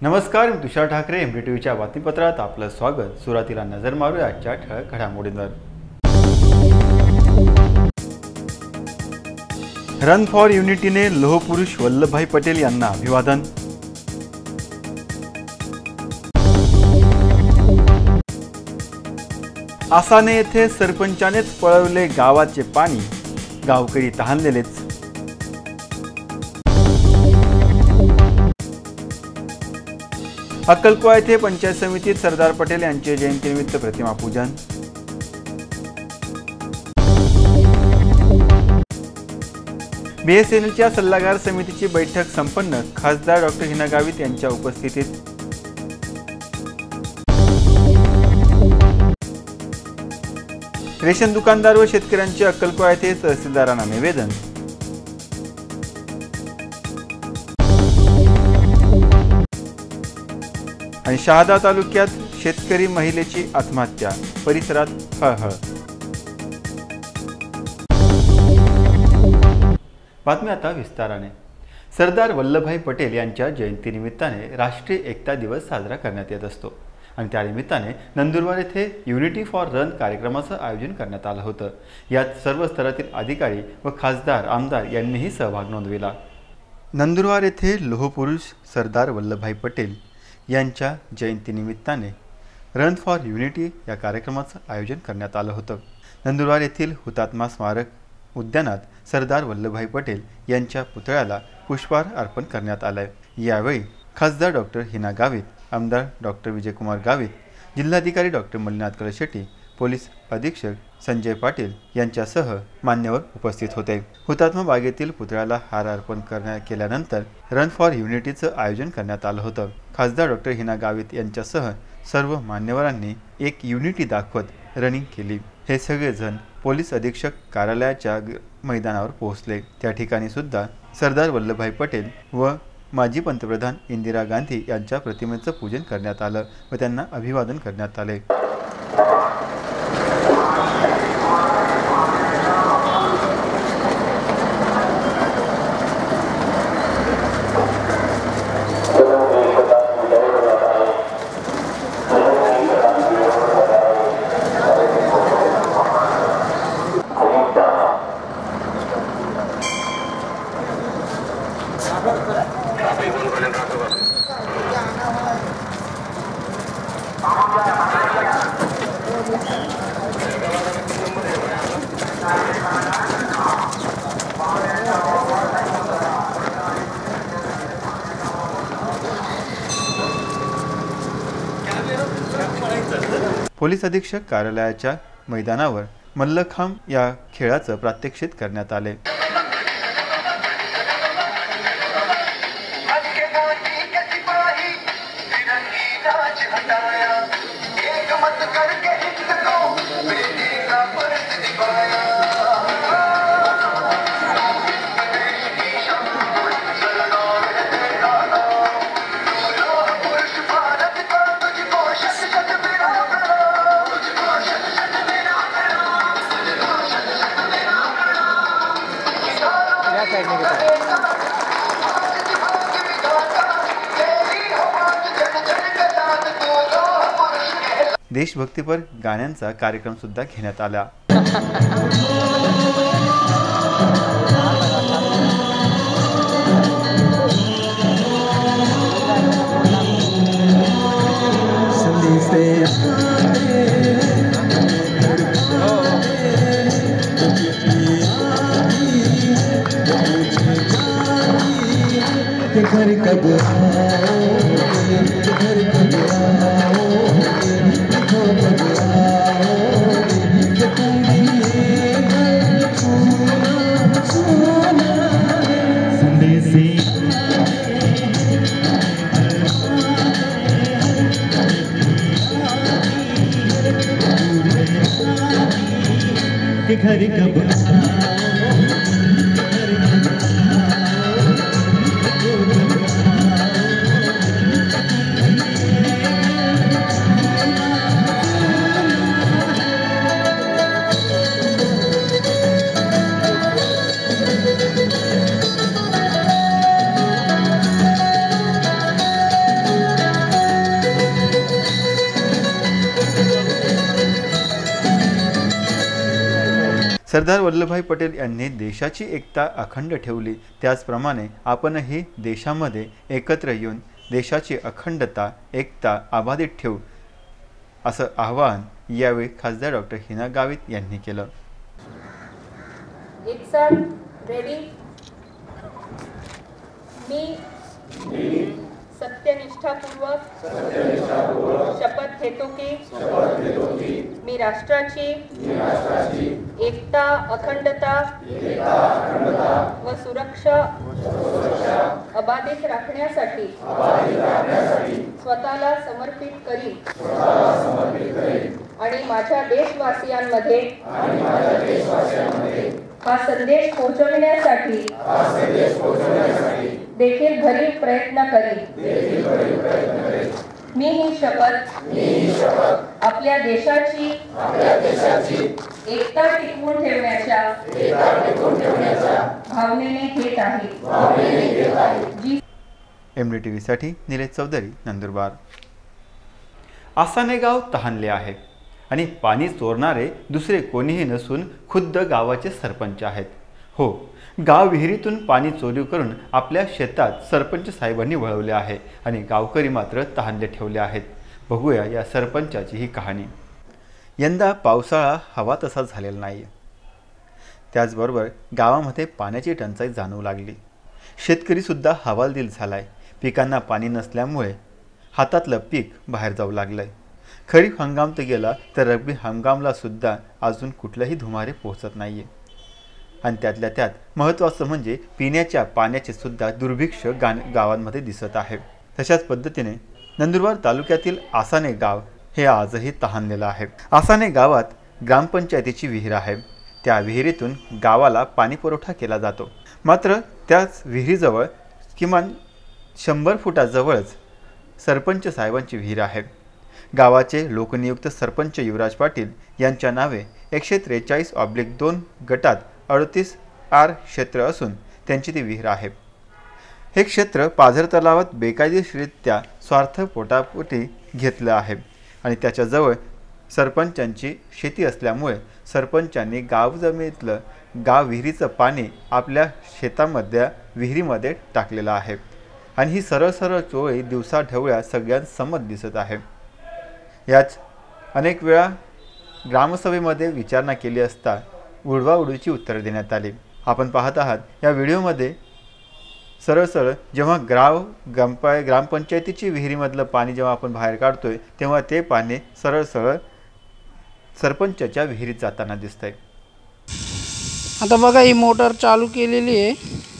नमस्कार, मी तुषार ठाकरे. MDTVच्या बातमीपत्रात आपलं स्वागत. सुरुवातीला नजर मारूया आजच्या ठळक घडामोडींवर. रन फॉर युनिटीने लोहपुरुष वल्लभभाई पटेल यांना अभिवादन. आसाने येथे सरपंचानेच पळवले गावाचे पाणी, गावकरी तहानलेलेच. अक्कलकोवा येथे पंचायत समितीत सरदार पटेल यांचे जयंतीनिमित्त प्रतिमा पूजन. BSNLच्या सल्लागार समितीची बैठक संपन्न, खासदार डॉक्टर हिना गावित यांच्या उपस्थितीत. रेशन दुकानदार व शेतकऱ्यांचे अक्कलकोवा येथे तहसीलदारांना निवेदन. आणि शहादा तालुक्यात शेतकरी महिलेची आत्महत्या, परिसरात हळहळ. बातमी आता विस्ताराने. सरदार वल्लभभाई पटेल यांच्या जयंतीनिमित्ताने राष्ट्रीय एकता दिवस साजरा करण्यात येत असतो आणि त्यानिमित्ताने नंदुरबार येथे युनिटी फॉर रन कार्यक्रमाचं आयोजन करण्यात आलं होतं. यात सर्व स्तरातील अधिकारी व खासदार आमदार यांनीही सहभाग नोंदविला. नंदुरबार येथे लोहपुरुष सरदार वल्लभभाई पटेल यांच्या जयंतीनिमित्ताने रन फॉर युनिटी या कार्यक्रमाचं आयोजन करण्यात आलं होतं. नंदुरबार येथील हुतात्मा स्मारक उद्यानात सरदार वल्लभभाई पटेल यांच्या पुतळ्याला पुष्पहार अर्पण करण्यात आलाय. यावेळी खासदार डॉक्टर हिना गावित, आमदार डॉक्टर विजयकुमार गावित, जिल्हाधिकारी डॉक्टर मल्लीनाथ कळशेट्टी, पोलीस अधीक्षक संजय पाटील यांच्यासह मान्यवर उपस्थित होते. हुतात्मा बागेतील पुतळ्याला हार अर्पण केल्यानंतर रन फॉर युनिटीचं आयोजन करण्यात आलं होतं. खासदार डॉक्टर हिना गावित यांच्यासह सर्व मान्यवरांनी एक युनिटी दाखवत रनिंग केली. हे सगळेजण पोलीस अधीक्षक कार्यालयाच्या मैदानावर पोहोचले. त्या ठिकाणी सुद्धा सरदार वल्लभभाई पटेल व माजी पंतप्रधान इंदिरा गांधी यांच्या प्रतिमेचं पूजन करण्यात आलं व त्यांना अभिवादन करण्यात आले. पोलीस अधीक्षक कार्यालयाच्या मैदानावर मल्लखांब या खेळाचं प्रात्यक्षिक करण्यात आले. देशभक्तीपर गाण्यांचा कार्यक्रम सुद्धा घेण्यात आला. घर कब सरदार वल्लभभाई पटेल यांनी देशाची एकता अखंड ठेवली, त्याचप्रमाणे आपणही देशामध्ये एकत्र येऊन देशाची अखंडता एकता अबाधित ठेवू, असं आवाहन यावेळी खासदार डॉक्टर हिना गावित यांनी केलं. एक साथ रेडी. मी सत्यनिष्ठापूर्वक शपथ घेतो की मी राष्ट्राची एकता, अखंडता व सुरक्षा अबाधित राखण्यासाठी स्वतःला समर्पित करीन आणि माझ्या देशवासियांमध्ये हा संदेश पोहोचविण्यासाठी देखील भरीव प्रयत्न करीन. मी ही शपथ आपल्या देशाची एकता टिकवून ठेवण्याच्या भावनेने घेत आहे. MDTV साठी निलेश चौधरी, नंदुरबार. आसाने गाव तहानले आहे आणि पाणी चोरणारे दुसरे कोणीही नसून खुद्द गावाचे सरपंच आहेत. हो, गाव विहिरीतून पाणी चोरी करून आपल्या शेतात सरपंच साहेबांनी वळवले आहे आणि गावकरी मात्र तहानले ठेवले आहेत. बघूया या सरपंचाची ही कहाणी. यंदा पावसाळा हवा तसा झालेला नाही. त्याचबरोबर गावामध्ये पाण्याची टंचाई जाणवू लागली. शेतकरीसुद्धा हवालदिल झालाय. पिकांना पाणी नसल्यामुळे हातातलं पीक बाहेर जाऊ लागलंय. खरीप हंगाम तर गेला, तर रब्बी हंगामला सुद्धा अजून कुठलंही धुमारे पोहोचत नाहीये. आणि त्यातल्या त्यात महत्त्वाचं म्हणजे पिण्याच्या पाण्याचे सुद्धा दुर्भिक्ष गावांमध्ये दिसत आहे. तशाच पद्धतीने नंदुरबार तालुक्यातील आसाने गाव हे आजही तहानलेलं आहे. आसाने गावात ग्रामपंचायतीची विहीर आहे. त्या विहिरीतून गावाला पाणी पुरवठा केला जातो. मात्र त्याच विहिरीजवळ किमान 100 फुटाजवळच सरपंच साहेबांची विहीर आहे. गावाचे लोकनियुक्त सरपंच युवराज पाटील यांच्या नावे 143/2 गटात 38 आर क्षेत्र असून त्यांची ती विहीर आहे. हे क्षेत्र पाझर तलावात बेकायदेशीररित्या स्वार्थ पोटापोटी घेतलं आहे आणि त्याच्याजवळ सरपंचांची शेती असल्यामुळे सरपंचांनी गाव जमिनीतलं विहिरीचं पाणी आपल्या शेतामधल्या विहिरीमध्ये टाकलेलं आहे आणि ही सरळ सरळ चोरी दिवसाढवळ्या सगळ्यांसमोर दिसत आहे. याच अनेक वेळा ग्रामसभेमध्ये विचारणा केली असता उडवाउडवीची उत्तरे देण्यात आली. आपण पाहत आहात या व्हिडिओमध्ये सरळ सरळ जेव्हा ग्रामपंचायतीची विहिरीमधलं पाणी जेव्हा आपण बाहेर काढतोय तेव्हा ते पाणी सरळ सरळ सरपंचाच्या विहिरीत जाताना दिसतंय. आता बघा ही मोटर चालू केलेली आहे.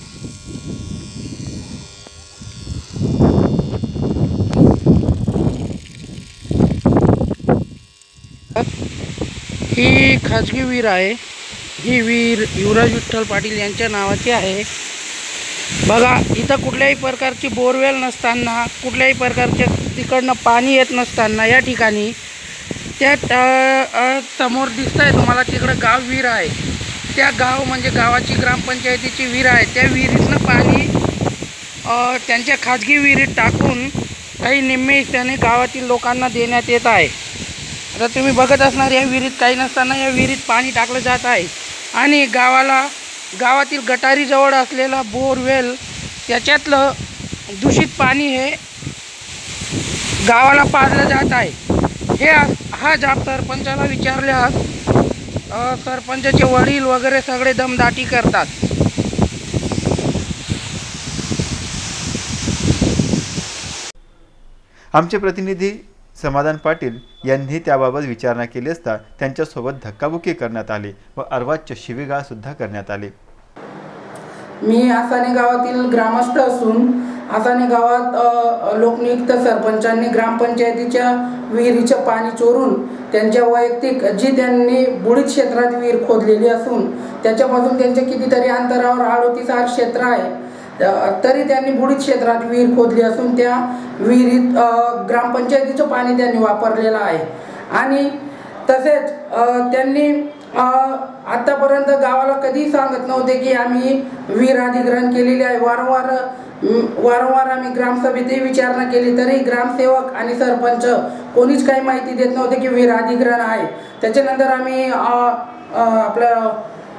ही खाजगी विहीर आहे. ही विहीर युवराज विठ्ठल पाटील यांच्या नावाची आहे. बघा इथं कुठल्याही प्रकारची बोरवेल नसताना, कुठल्याही प्रकारचे तिकडनं पाणी येत नसताना या ठिकाणी त्या समोर दिसत आहे तुम्हाला तिकडं गाव विहीर आहे. त्या गाव म्हणजे गावाची ग्रामपंचायतीची विहीर आहे. त्या विहिरीतनं पाणी त्यांच्या खाजगी विहिरीत टाकून काही निम्मे हिस्साने गावातील लोकांना देण्यात येत आहे. आता तुम्ही बघत असणार या विहिरीत काही नसताना या विहिरीत पाणी टाकलं जात आहे आणि गावातील गटारीजवळ असलेला बोरवेल त्याच्यातलं दूषित पाणी हे गावाला पाजलं जात आहे. हा जाब सरपंचाला विचारल्यास सरपंचाचे वडील वगैरे सगळे दमदाटी करतात. आमचे प्रतिनिधी समाधान पाटील यांनी त्याबाबत विचारणा केली असता त्यांच्यासोबत धक्काबुक्की करण्यात आली व अर्वाच्य शिवीगाळ सुद्धा करण्यात आली. मी आसाने गावातील ग्रामस्थ असून आसाने गावात लोकनियुक्त सरपंचांनी ग्रामपंचायतीच्या विहिरीचं पाणी चोरून त्यांच्या वैयक्तिक जी त्यांनी बुडीत क्षेत्रात विहीर खोदलेली असून त्याच्यापासून त्यांच्या कितीतरी अंतरावर 38 आर क्षेत्र आहे, तरी त्यांनी बुडीत क्षेत्रात विहीर खोदली असून त्या विहिरीत ग्रामपंचायतीचं पाणी त्यांनी वापरलेलं आहे. आणि तसेच त्यांनी आतापर्यंत गावाला कधीही सांगत नव्हते की आम्ही विहीर अधिग्रहण केलेली आहे. वारंवार आम्ही ग्रामसभेतही विचारणा केली तरी ग्रामसेवक आणि सरपंच कोणीच काही माहिती देत नव्हते की विहीर अधिग्रहण आहे. त्याच्यानंतर आम्ही आपलं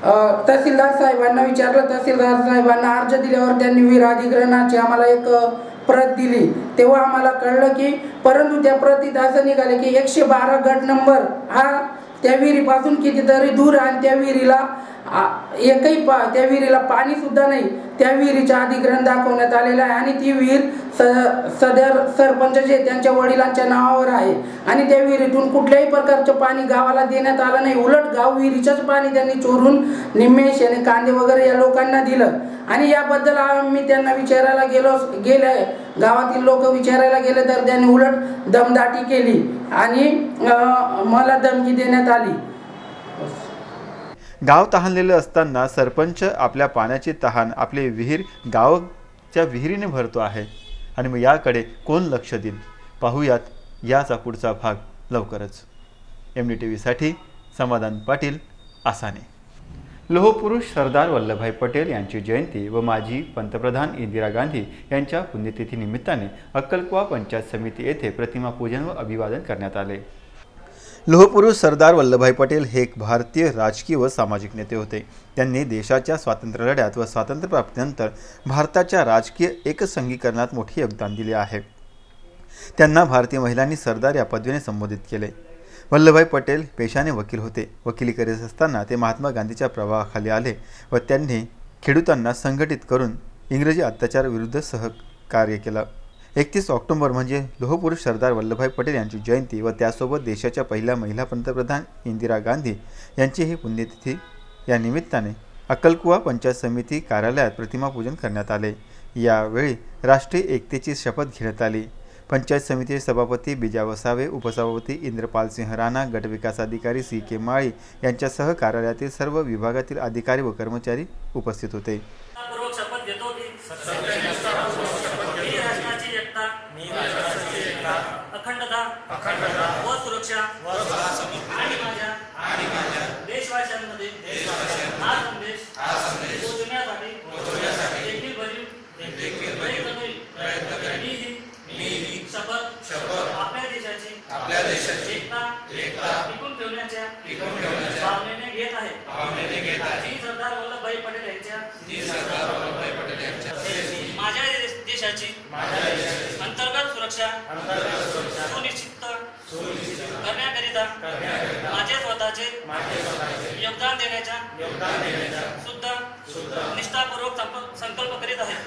तहसीलदार साहेबांना विचारलं. तहसीलदार साहेबांना अर्ज दिल्यावर त्यांनी विहीर अधिग्रहणाची आम्हाला एक प्रत दिली. तेव्हा आम्हाला कळलं की परंतु त्या प्रतीत असं निघाले की 112 गट नंबर हा त्या विहिरीपासून कितीतरी दूर आणि त्या विहिरीला त्या विहिरीला पाणी सुद्धा नाही. त्या विहिरीचं अधिग्रहण दाखवण्यात आलेलं आहे आणि ती विहीर सदर सरपंच जे त्यांच्या वडिलांच्या नावावर आहे आणि त्या विहिरीतून कुठल्याही प्रकारचं पाणी गावाला देण्यात आलं नाही. उलट गाव विहिरीचंच पाणी त्यांनी चोरून निम्मे शेणे कांदे वगैरे या लोकांना दिलं. आणि याबद्दल आम्ही त्यांना विचारायला गेले गावातील लोक विचारायला गेले तर त्यांनी उलट दमदाटी केली आणि मला धमकी देण्यात आली. गाव तहानलेलं असताना सरपंच आपल्या पाण्याची तहान आपली विहीर गावच्या विहिरीने भरतो आहे आणि मग याकडे कोण लक्ष देईल? पाहूयात याचा पुढचा भाग लवकरच. MDTV साठी समाधान पाटील, आसाने. लोहपुरुष सरदार वल्लभभाई पटेल यांची जयंती व माजी पंतप्रधान इंदिरा गांधी यांच्या पुण्यतिथी निमित्ताने अक्कलकुवा पंचायत समिती येथे प्रतिमा पूजन व अभिवादन करण्यात आले. लोहपुरुष सरदार वल्लभभाई पटेल हे एक भारतीय राजकीय व सामाजिक नेते होते. त्यांनी देशाच्या स्वातंत्र्य लढ्यात व स्वातंत्र्यप्राप्तीनंतर भारताच्या राजकीय एकसंघीकरणात मोठे योगदान दिले आहे. त्यांना भारतीय महिलांनी सरदार या पदवीने संबोधित केले. वल्लभभाई पटेल पेशाने वकील होते. वकिली करीत असताना ते महात्मा गांधीच्या प्रभावाखाली आले व त्यांनी खेडूतांना संघटित करून इंग्रजी अत्याचाराविरुद्ध सहकार्य केलं. 31 ऑक्टोबर म्हणजे लोहपुरुष सरदार वल्लभभाई पटेल यांची जयंती व त्यासोबत देशाच्या पहिल्या महिला पंतप्रधान इंदिरा गांधी यांची ही पुण्यतिथी. या निमित्ताने अक्कलकुवा पंचायत समिती कार्यालयात प्रतिमा पूजन करण्यात आले. यावेळी राष्ट्रीय एकतेची शपथ घेण्यात आली. पंचायत समितीचे सभापती बिजा वसावे, उपसभापती इंद्रपाल सिंह राणा, गटविकास अधिकारी CK माळी यांच्यासह कार्यालयातील सर्व विभागातील अधिकारी व कर्मचारी उपस्थित होते. अखंडता व सुरक्षा आणि माझ्या देशवासियांमध्ये हा संदेश पोहोचवण्यासाठी देखील मी शपथ आपल्या देशाची एकता टिकून ठेवण्याच्या भावनेने घेत आहे. जी सरदार वल्लभभाई पटेल यांच्या माझ्या देशाची अंतर्गत सुरक्षा सुनिश्चित करण्याकरिता माझे स्वतःचे योगदान देण्याचा सुद्धा निष्ठापूर्वक संकल्प करीत आहे.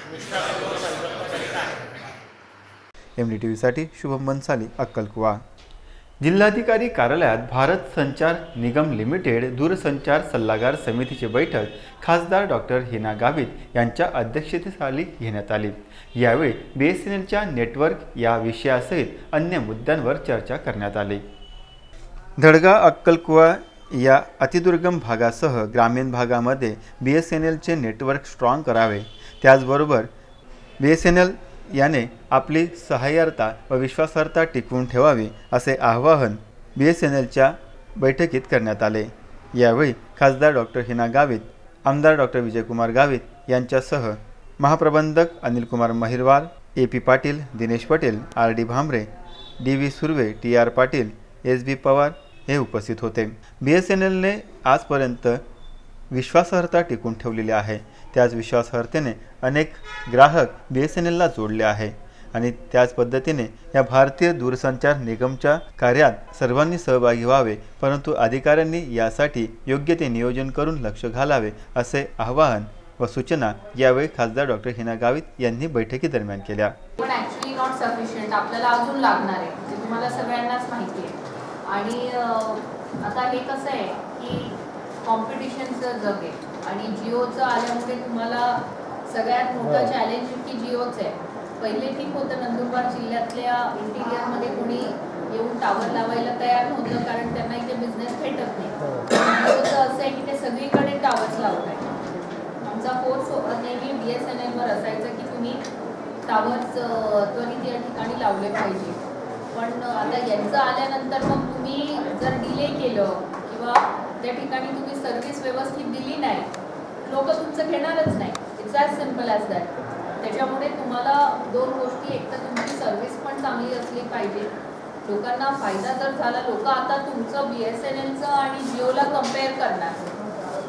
MDTV साठी शुभम बन्साली, अक्कलकुवा. जिल्हाधिकारी कार्यालयात भारत संचार निगम लिमिटेड दूरसंचार सल्लागार समितीची बैठक खासदार डॉक्टर हिना गावित यांच्या अध्यक्षतेखाली घेण्यात आली. यावेळी BSNLच्या नेटवर्क या विषयासहित अन्य मुद्द्यांवर चर्चा करण्यात आली. धडगाव अक्कलकुवा या अतिदुर्गम भागासह ग्रामीण भागामध्ये BSNLचे नेटवर्क स्ट्रॉंग करावे, त्याचबरोबर BSNL याने आपली सहाय्यता व विश्वासार्हता टिकवून ठेवावी असे आवाहन BSNLच्या बैठकीत करण्यात आले. यावेळी खासदार डॉक्टर हिना गावित, आमदार डॉक्टर विजयकुमार गावित यांच्यासह महाप्रबंधक Anilkumar महिरवार, AP Patil, Dinesh Patel, RD Bhambare, DV Surve, TR Patil, SB Pawar हे उपस्थित होते. BSNLने आजपर्यंत विश्वासार्हता टिकून ठेवलेली आहे. त्याच विश्वासार्हतेने अनेक ग्राहक BSNLला जोडले आहे आणि त्याच पद्धतीने या भारतीय दूरसंचार निगमच्या कार्यात सर्वांनी सहभागी व्हावे, परंतु अधिकाऱ्यांनी यासाठी योग्य ते नियोजन करून लक्ष घालावे असे आवाहन व सूचना यावेळी खासदार डॉक्टर हिना गावित यांनी बैठकीदरम्यान केल्या. पण ॲक्च्युअली नॉट सफिशियंट, आपल्याला अजून लागणार आहे, ते तुम्हाला सगळ्यांनाच माहिती आहे. आणि आता हे कसं आहे की कॉम्पिटिशनचं जग आहे आणि जिओचं आल्यामुळे तुम्हाला सगळ्यात मोठं चॅलेंज की जिओच आहे. पहिले ठीक होतं, नंदुरबार जिल्ह्यातल्या इंटिरियरमध्ये कोणी येऊन टावर लावायला तयार नव्हतं कारण त्यांना इथे बिझनेस भेटत नाही. जिओचं असं आहे की ते सगळीकडे टावर्स लावत आहे. आमचा फोर्स नेहमी BSNLवर असायचं की तुम्ही टावर्स त्वरित या ठिकाणी लावले पाहिजे. पण आता यांचं आल्यानंतर मग तुम्ही जर डिले केलं किंवा त्या ठिकाणी तुम्ही सर्व्हिस व्यवस्थित दिली नाही, लोक तुमचं घेणारच नाही. It's as simple as that. त्याच्यामुळे तुम्हाला दोन गोष्टी, एक तर तुमची सर्व्हिस पण चांगली असली पाहिजे, लोकांना फायदा जर झाला, लोक आता तुमचं BSNLचं आणि जिओला कम्पेअर करणार.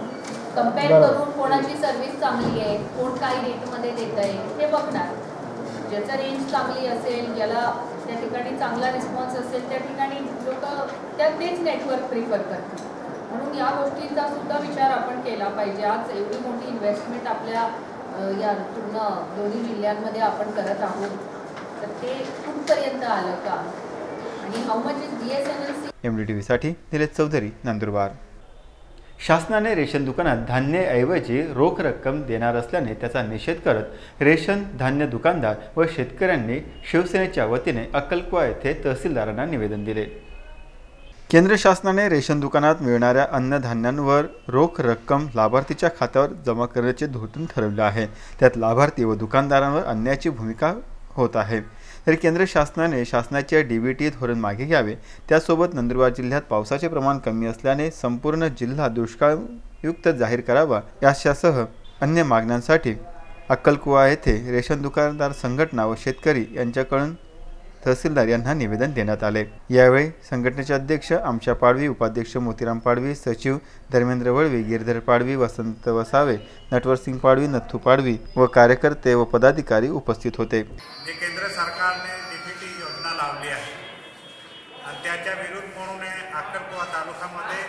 कम्पेअर करून कोणाची सर्व्हिस चांगली आहे, कोण काय रेटमध्ये देत आहे हे बघणार. ज्याचं रेंज चांगली असेल, ज्याला त्या ठिकाणी चांगला रिस्पॉन्स असेल, त्या ठिकाणी लोक तेच नेटवर्क प्रिफर करतात. म्हणून या गोष्टींचा सुद्धा विचार आपण केला पाहिजे. आज एवढी मोठी इन्व्हेस्टमेंट आपल्या या पूर्ण दोन्ही जिल्ह्यांमध्ये आपण करत आहोत, तर ते कुठपर्यंत आलं का आणि हाऊ मच इज BSNL. MDTVसाठी निलेश चौधरी, नंदुरबार. शासनाने रेशन दुकानात धान्याऐवजी रोख रक्कम देणार असल्याने त्याचा निषेध करत रेशन धान्य दुकानदार व शेतकऱ्यांनी शिवसेनेच्या वतीने अक्कलकुवा येथे तहसीलदारांना निवेदन दिले. केंद्र शासनाने रेशन दुकानात मिळणाऱ्या अन्नधान्यांवर रोख रक्कम लाभार्थीच्या खात्यावर जमा करण्याचे धोरण ठरवले आहे. त्यात लाभार्थी व दुकानदारांवर अन्यायाची भूमिका होत आहे. तरी केंद्र शासनाने शासनाचे DBT धोरण मागे घ्यावे. त्यासोबत नंदुरबार जिल्ह्यात पावसाचे प्रमाण कमी असल्याने संपूर्ण जिल्हा दुष्काळयुक्त जाहीर करावा यासह अन्य मागण्यांसाठी अक्कलकुवा येथे रेशन दुकानदार संघटना व शेतकरी यांच्याकडून तहसीलदार यांना निवेदन देण्यात आले. यावेळी संघटनेचे अध्यक्ष आमच्या पाडवी, उपाध्यक्ष मोतीराम पाडवी, सचिव धर्मेंद्र वळवी, गिरधर पाडवी, वसंत वसावे, नटवरसिंग पाडवी, नथू पाडवी व कार्यकर्ते व पदाधिकारी उपस्थित होते. केंद्र सरकारने DBT योजना लावली आहे आणि त्याच्या विरुद्ध म्हणून अक्कलकुवा तालुक्यामध्ये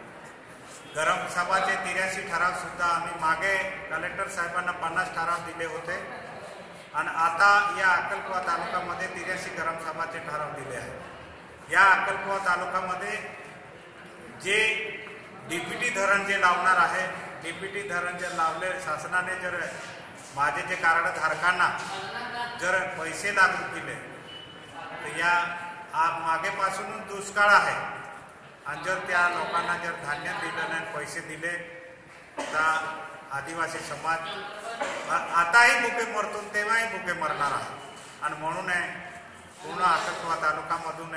गरम सभाचे 83 ठराव सुद्धा आम्ही मागे कलेक्टर साहेबांना 50 ठराव दिले होते आणि आता या अक्कलकुवा तालुक्यामध्ये 83 गरम सभाचे ठराव दिले आहेत. या अक्कलकुवा तालुक्यामध्ये जे DBT धरण जे लावणार आहे, DBT धरण जे लावले शासनाने, जर माझे जे कार्डधारकांना जर पैसे लागू केले तर या मागेपासूनच दुष्काळ आहे आणि जर त्या लोकांना जर धान्य दिलं नाही, पैसे दिले तर आदिवासी समाज आताही भुके मरतो, तेव्हाही भुके मरणार आहे. आणि म्हणून पूर्ण अक्कलकुवा तालुक्यामधून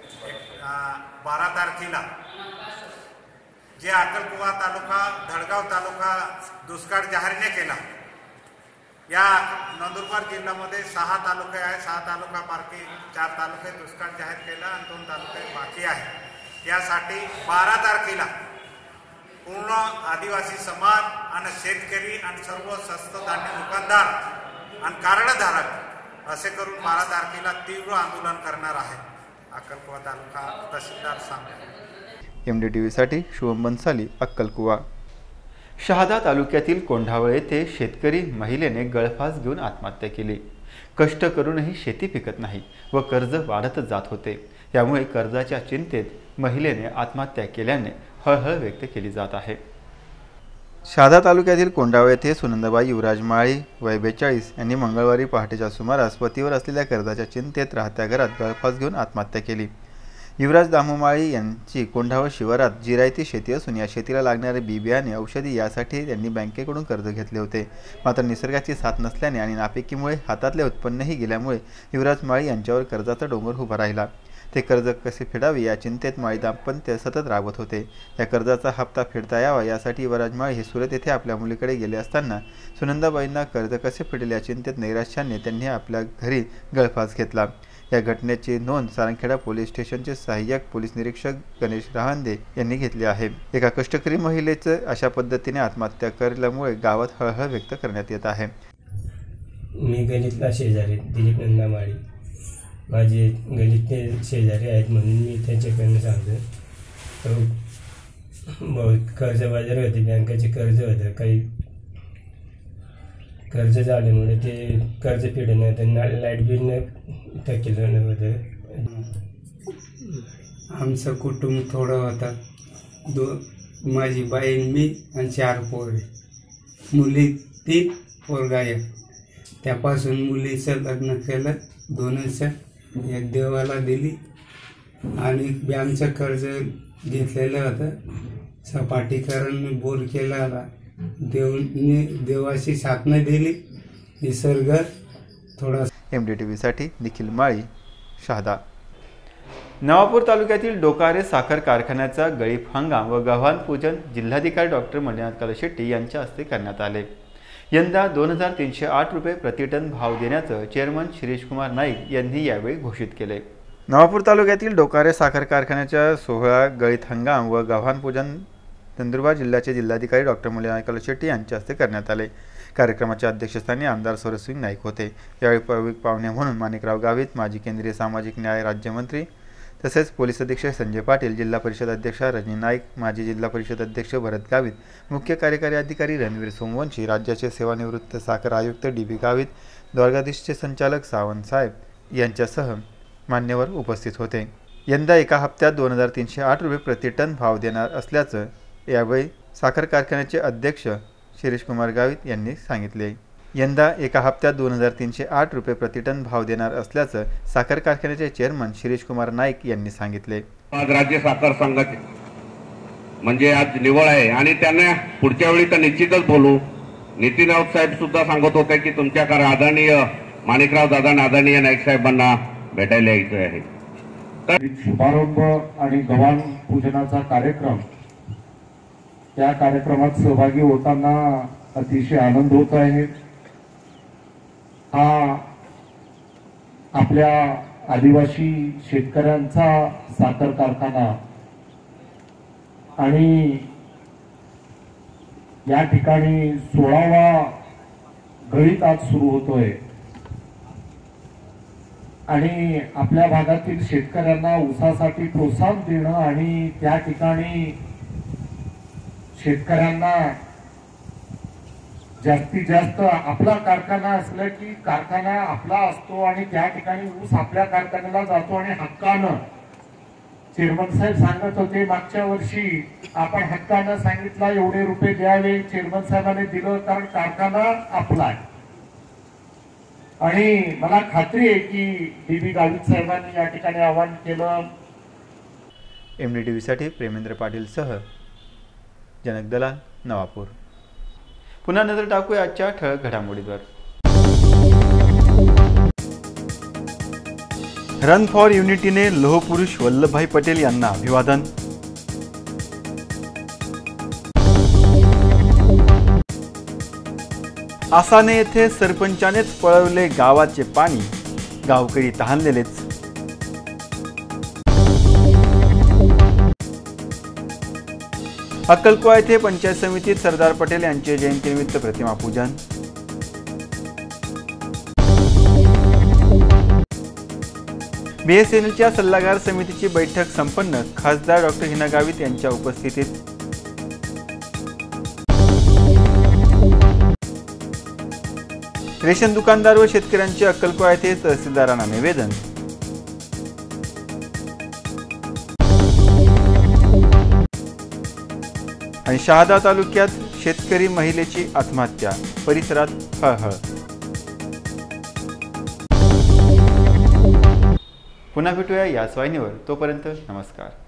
12 तारखेला जे अक्कलकुवा तालुका, धडगाव तालुका दुष्काळ जाहीर नाही केला. या नंदुरबार जिल्ह्यामध्ये 6 तालुके आहे. 6 तालुक्यापैकी 4 तालुके दुष्काळ जाहीर केला आणि 2 तालुके बाकी आहे. त्यासाठी 12 तारखेला पूर्ण आदिवासी समाज आणि शेतकरी आणि सर्व स्वस्त धान्य दुकानदार आणि कार्डधारक असे करून 12 तारखेला तीव्र आंदोलन करणार आहे. अक्कलकुवा तालुका तहसीलदार सांगतो. MDTVसाठी शुभम बन्साली, अक्कलकुवा. शहादा तालुक्यातील कोंढावळ येथे शेतकरी महिलेने गळफास घेऊन आत्महत्या केली. कष्ट करूनही शेती पिकत नाही व कर्ज वाढतच जात होते. त्यामुळे कर्जाच्या चिंतेत महिलेने आत्महत्या केल्याने हळहळ व्यक्त केली जात आहे. शहादा तालुक्यातील कोंढावळ येथे सुनंदाबाई युवराज माळी वय 42 यांनी मंगळवारी पहाटेच्या सुमारास पतीवर असलेल्या कर्जाच्या चिंतेत राहत्या घरात गळफास घेऊन आत्महत्या केली. युवराज दामुमाळी यांची कोंढावळ शिवारात जिरायती शेती असून या शेतीला लागणारे बी बियाणे, औषधी यासाठी त्यांनी बँकेकडून कर्ज घेतले होते. मात्र निसर्गाची साथ नसल्याने आणि नापिकीमुळे हातातले उत्पन्नही गेल्यामुळे युवराज माळी यांच्यावर कर्जाचा डोंगर उभा राहिला. ते कर्ज कसे फेडावे या चिंतेत माळी दाम्पत्य सतत राबत होते. या कर्जाचा हप्ता फेडता यावा यासाठी युवराज माळी हे सुरत येथे आपल्या मुलीकडे गेले असताना सुनंदाबाईंना कर्ज कसे फेडेल या चिंतेत नैराश्याने त्यांनी आपल्या घरी गळफास घेतला. या घटनेची नोंद सारंगखेडा पोलीस स्टेशनचे सहाय्यक पोलीस निरीक्षक गणेश रहांदे यांनी घेतली आहे. एका कष्टकरी महिलेचं अशा पद्धतीने आत्महत्या केल्यामुळे गावात हळहळ व्यक्त करण्यात येत आहे. मी गणितला शेजारी दिलीप नंदामाळी, माझे गणितचे शेजारी आहेत म्हणून मी त्यांच्याकडनं सांगतो. कर्ज बाजार होते, बँकेचे कर्ज होतं, काही कर्ज झाल्यामुळे ते कर्ज फेडलं नाही, त्यांना लाईट बिल नाही टाकेलं नव्हतं. आमचं कुटुंब थोडं होतं. माझी बाईन, मी आणि 4 पोरे, मुली 3, पोरगा 1. त्यापासून मुलीचं लग्न केलं 2चं. एक देवाला दिली आणि बँकचं कर्ज घेतलेलं होतं. सपाटीकरण बोर केला, देवाची साथ नाही दिली. निसर्ग थोडा. MDTVसाठी निखिल माळी, शहादा. नवापूर तालुक्यातील डोकारे साखर कारखान्याचा गळीत हंगाम व गव्हाण पूजन जिल्हाधिकारी डॉक्टर मणिनाथ कलशेट्टी यांच्या हस्ते करण्यात आले. यंदा 2308 रुपये प्रतिटन भाव देण्याचं चेअरमन शिरीषकुमार नाईक यांनी यावेळी घोषित केले. नवापूर तालुक्यातील डोकारे साखर कारखान्याच्या 16 गळीत हंगाम व गव्हाण पूजन नंदुरबार जिल्ह्याचे जिल्हाधिकारी डॉक्टर मुलीना कलशेट्टी यांच्या हस्ते करण्यात आले। कार्यक्रमाच्या अध्यक्षस्थानी आमदार सरस्वती नाईक होते। यावेळी पवित्र पाहुणे म्हणून माणिकराव गावित, माजी केंद्रीय सामाजिक न्याय राज्यमंत्री तसेच पोलीस अधीक्षक संजय पाटील, जिल्हा परिषद अध्यक्षा रजनी नाईक, माजी जिल्हा परिषद अध्यक्ष भरत गावित, मुख्य कार्यकारी अधिकारी रणवीर सोमवंशी, राज्याचे सेवानिवृत्त साखर आयुक्त डी.बी. गावित, द्वारकाधीशचे संचालक सावंत साहेब यांच्यासह मान्यवर उपस्थित होते। यंदा एका हप्त्यात 2308 रुपये प्रति टन भाव देणार असल्याचं यावेळी साखर कारखान्याचे अध्यक्ष शिरीष कुमार गावित यांनी सांगितले। यंदा एका हप्त्यात 2308 रुपये प्रति टन भाव देणार असल्याचं साखर कारखान्याचे चेअरमन शिरीष कुमार नाईक यांनी सांगितले। आज राज्य साखर संघाचे म्हणजे आज निवड आहे आणि त्यांना पुढच्या वेळी तर निश्चितच बोलू। नितीन राऊत साहेब सुद्धा सांगत होते की तुमच्याकडे आदरणीय माणिकराव दादा आदरणीय नाईक साहेबांना भेटायला यायचं आहे। तर शुभारंभ आणि गव्हाण पूजनाचा कार्यक्रम, त्या कार्यक्रमात सहभागी होताना अतिशय आनंद होत आहे। हा आपल्या आदिवासी शेतकऱ्यांचा साखर कारखाना आणि या ठिकाणी 16वा गळीत आज सुरू होतोय आणि आपल्या भागातील शेतकऱ्यांना ऊसासाठी प्रोत्साहन देणं आणि त्या ठिकाणी शेतकऱ्यांना जास्तीत जास्त आपला कारखाना असला की कारखाना आपला असतो आणि त्या ठिकाणी ऊस आपल्या कारखान्याला जातो आणि हक्कानं चेअरमन साहेब सांगत होते मागच्या वर्षी आपण हक्कानं सांगितलं एवढे रुपये द्यावे, चेअरमन साहेबांनी दिलं कारण कारखाना आपला आहे। आणि मला खात्री आहे की डी.बी. गावित साहेबांनी या ठिकाणी आवाहन केलं। MDTV साठी प्रेमेंद्र पाटीलसह जनक दलाल, नवापूर। पुन्हा नजर टाकूया आजच्या ठळक घडामोडींवर। रन फॉर युनिटीने लोहपुरुष वल्लभभाई पटेल यांना अभिवादन। आसाने येथे सरपंचानेच पळवले गावाचे पाणी, गावकरी तहानलेलेच। अक्कलकोवा येथे पंचायत समितीत सरदार पटेल यांचे जयंतीनिमित्त प्रतिमा पूजन। BSNLच्या सल्लागार समितीची बैठक संपन्न, खासदार डॉक्टर हिना गावित यांच्या उपस्थितीत। रेशन दुकानदार व शेतकऱ्यांचे अक्कलकोवा येथे तहसीलदारांना निवेदन। आणि शहादा तालुक्यात शेतकरी महिलेची आत्महत्या, परिसरात हळहळ। पुन्हा भेटूया याच वाहिनीवर, तोपर्यंत नमस्कार।